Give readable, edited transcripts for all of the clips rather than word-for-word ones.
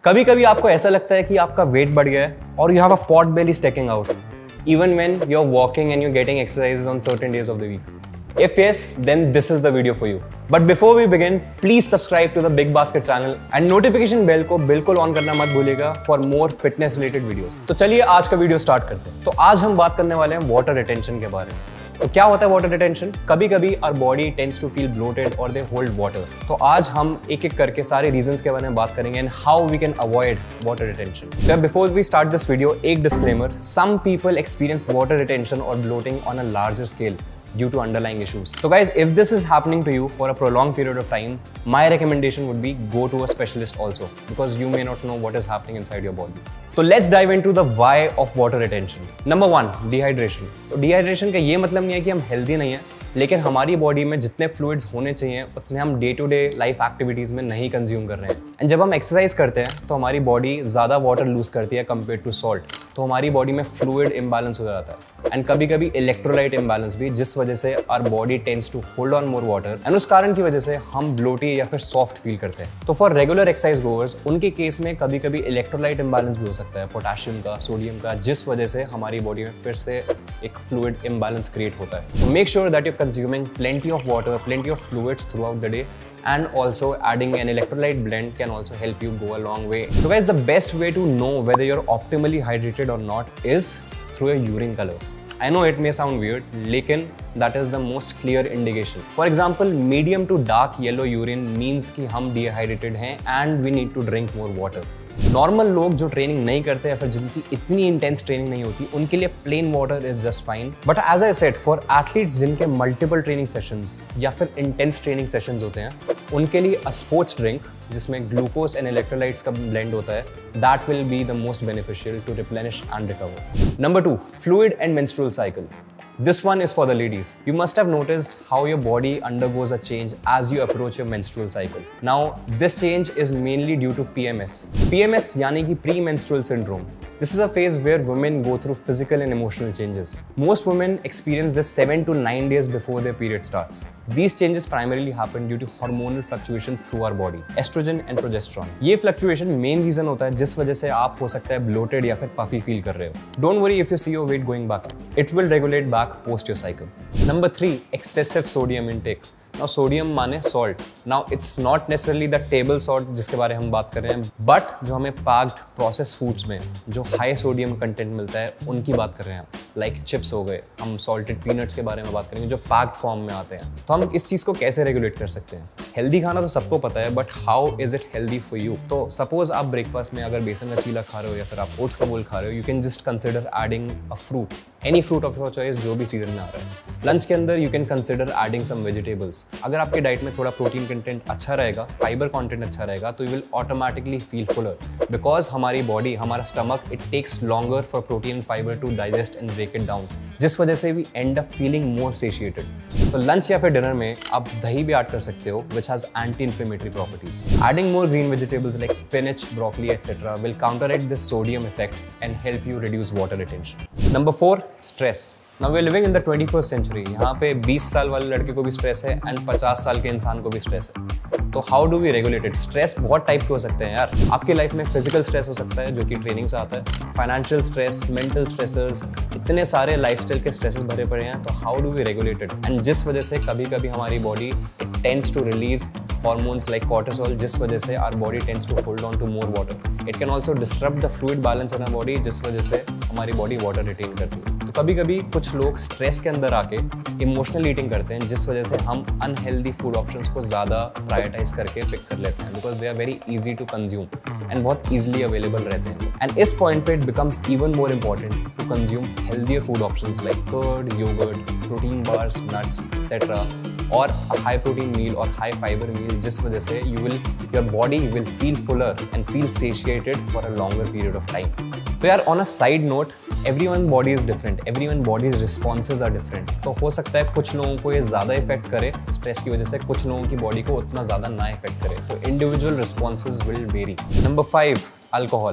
कभी कभी आपको ऐसा लगता है कि आपका वेट बढ़ गया है और you have a pot belly sticking out even when you're walking and you're getting exercises on certain days of the week. If yes, then this is the video for you. But before we begin, please subscribe to the Big Basket channel and notification bell को बिल्कुल on करना मत भूलिएगा for more fitness related videos. तो चलिए आज का video start करते हैं। तो आज हम बात करने वाले हैं वाटर रिटेंशन के बारे में। तो क्या होता है वाटर रिटेंशन? कभी कभी our body tends to feel bloated और दे होल्ड वाटर। तो आज हम एक एक करके सारे रीजंस के बारे में बात करेंगे and how we can avoid water retention. तो before we start this video, एक disclaimer, some people experience water retention और bloating on a larger scale due to underlying issues. So guys, if this is happening to you for a prolonged period of time, my recommendation would be go to a specialist also, because you may not know what is happening inside your body. So let's dive into the why of water retention. Number 1, dehydration. तो dehydration का ये मतलब नहीं है कि हम healthy नहीं है, लेकिन हमारी बॉडी में जितने फ्लूइड्स होने चाहिए उतने हम day to day life activities में नहीं कंज्यूम कर रहे हैं। एंड जब हम एक्सरसाइज करते हैं तो हमारी बॉडी ज़्यादा वाटर लूज करती है कंपेयर टू सॉल्ट, तो हमारी बॉडी में फ्लूइड इम्बैलेंस हो जाता है एंड कभी कभी इलेक्ट्रोलाइट इम्बैलेंस भी, जिस वजह से our body tends to hold on more water and उस कारण की वजह से हम ब्लोटी या फिर सॉफ्ट फील करते हैं। तो फॉर रेगुलर एक्सरसाइज गोवर्स, उनके केस में कभी कभी इलेक्ट्रोलाइट इम्बैलेंस भी हो सकता है, पोटेशियम का, सोडियम का, जिस वजह से हमारी बॉडी में फिर से एक फ्लूइड इम्बैलेंस क्रिएट होता है। तो make sure that you consuming plenty of water, plenty of fluids throughout the day, and also adding an electrolyte blend can also help you go a long way. So guys, the best way to know whether you're optimally hydrated or not is through a urine color. I know it may sound weird, लेकिन that is the most clear indication. For example, medium to dark yellow urine means कि हम dehydrated हैं and we need to drink more water. Normal लोग जो training नहीं करते या फिर जिनकी इतनी इंटेंस ट्रेनिंग नहीं होती, उनके लिए plain water is just fine. But as I said, for athletes जिनके मल्टीपल ट्रेनिंग सेशंस या फिर इंटेंस ट्रेनिंग सेशंस होते हैं, उनके लिए अ स्पोर्ट्स ड्रिंक जिसमें ग्लूकोज एंड इलेक्ट्रोलाइट्स का ब्लेंड होता है, that will be the most beneficial to replenish and recover. Number 2, fluid and menstrual cycle. This one is for the ladies. You must have noticed how your body undergoes a change as you approach your menstrual cycle. Now, this change is mainly due to PMS. PMS यानी कि premenstrual syndrome. This is a phase where women go through physical and emotional changes. Most women experience this 7 to 9 days before their period starts. These changes primarily happen due to hormonal fluctuations through our body, estrogen and progesterone. ये fluctuation main reason होता है जिस वजह से आप हो सकता है bloated या फिर puffy feel कर रहे हो. Don't worry if you see your weight going back. It will regulate back post your cycle. Number 3, excessive sodium intake. Now sodium माने salt. Now it's not necessarily the table salt जिसके बारे में हम बात कर रहे हैं, but जो हमें packed processed foods में जो high sodium content मिलता है उनकी बात कर रहे हैं। Like chips हो गए, हम salted peanuts के बारे में बात करेंगे जो packed form में आते हैं। तो हम इस चीज़ को कैसे रेगुलेट कर सकते हैं? हेल्दी खाना तो सबको पता है, but how is it healthy for you? तो सपोज आप ब्रेकफास्ट में अगर बेसन का चीला खा रहे हो या फिर आप ओट्स का बोल खा रहे हो, you can just consider adding a fruit, any fruit of your choice जो भी सीजन में आ रहा है। लंच के अंदर you can consider adding some vegetables. अगर आपके डाइट में थोड़ा प्रोटीन कंटेंट अच्छा रहेगा, फाइबर कंटेंट अच्छा रहेगा, तो you will automatically feel fuller, because हमारी बॉडी, हमारा stomach, it takes longer for protein and fibre to digest and break it down, जिस वजह से we end up feeling more satiated. तो लंच या फिर डिनर में आप दही भी ऐड कर सकते हो, which has anti-inflammatory properties. Adding more green vegetables like spinach, broccoli, etc. will counteract this sodium effect and help you reduce water retention. Number 4, stress. Now we're living in the 21st century. यहाँ पे 20 साल वाले लड़के को भी stress है and 50 साल के इंसान को भी स्ट्रेस है। तो how do we regulate it? Stress बहुत टाइप के हो सकते हैं यार। आपकी लाइफ में फिजिकल स्ट्रेस हो सकता है जो कि ट्रेनिंग से आता है, फाइनेंशियल स्ट्रेस, मेंटल स्ट्रेसर्स, इतने सारे लाइफस्टाइल के स्ट्रेसेस भरे पड़े हैं। तो how do we regulate it? And जिस वजह से कभी कभी हमारी body it tends to release hormones like cortisol, जिस वजह से our body tends to hold on to more water. It can also disrupt the fluid balance in our body, जिस वजह से हमारी body water retain करती है। तो कभी कभी कुछ लोग स्ट्रेस के अंदर आके इमोशनल ईटिंग करते हैं, जिस वजह से हम अनहेल्दी फूड ऑप्शंस को ज़्यादा प्रायोरिटाइज करके पिक कर लेते हैं, because they are very easy to consume and बहुत ईजिली अवेलेबल रहते हैं। एंड इस पॉइंट पे it becomes even more important to consume healthier food options like curd, yogurt, protein bars, nuts etcetera, और हाई प्रोटीन मील और high fibre meal, जिस वजह से your body will feel fuller and feel satiated for a longer period of time. तो यार on a side note, everyone body is different, everyone bodies responses are different. तो हो सकता है कुछ लोगों को ये ज़्यादा इफेक्ट करे स्ट्रेस की वजह से, कुछ लोगों की बॉडी को उतना ज़्यादा ना इफेक्ट करे। तो individual responses will vary. Number 5, alcohol.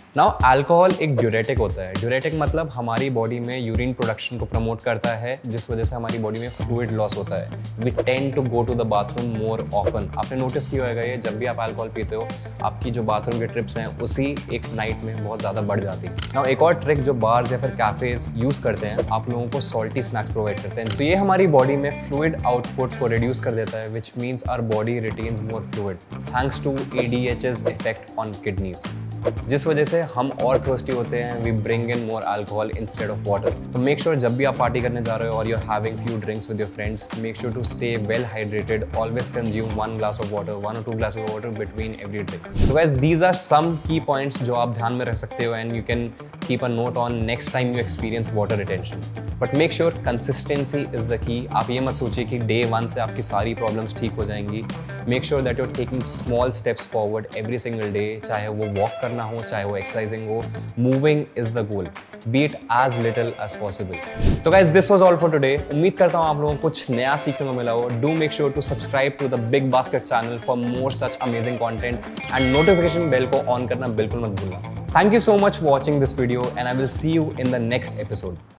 Now alcohol एक ड्यूरेटिक होता है। ड्यूरेटिक मतलब हमारी बॉडी में यूरिन प्रोडक्शन को प्रमोट करता है, जिस वजह से हमारी बॉडी में फ्लूइड लॉस होता है। We tend to go to the bathroom more often. आपने नोटिस किया होगा ये, जब भी आप अल्कोहल पीते हो आपकी जो बाथरूम की ट्रिप्स हैं उसी एक नाइट में बहुत ज़्यादा बढ़ जाती है। नाउ एक और ट्रिक जो बार्स या फिर कैफेज यूज़ करते हैं, आप लोगों को सॉल्टी स्नैक्स प्रोवाइड करते हैं, तो ये हमारी बॉडी में फ्लूइड आउटपुट को रिड्यूस कर देता है, which means our body retains more fluid thanks to ADH's effect on kidneys, जिस वजह से हम और थर्स्टी होते हैं। We bring in more alcohol instead of water. तो मेक श्योर जब भी आप पार्टी करने जा रहे हो और you are having few drinks with your friends, make sure to stay well hydrated. Always consume 1 glass of water, 1 or 2 glasses of water between every drink. So guys, these are some key points जो आप ध्यान में रख सकते हो and you can keep a note on next time you experience water retention. But make sure consistency is the key. आप ये मत सोचिए कि day 1 से आपकी सारी problems ठीक हो जाएंगी। Make sure that you're taking small steps forward every single day, चाहे वो walk करना हो, चाहे वो exercising हो, moving is the goal. Be it as little as possible. तो guys, this was all for today. उम्मीद करता हूँ आप लोगों को कुछ नया सीखने को मिला हो। Do make sure to subscribe to the Big Basket channel for more such amazing content and notification bell को on करना बिल्कुल मत भूलना। Thank you so much for watching this video and I will see you in the next episode.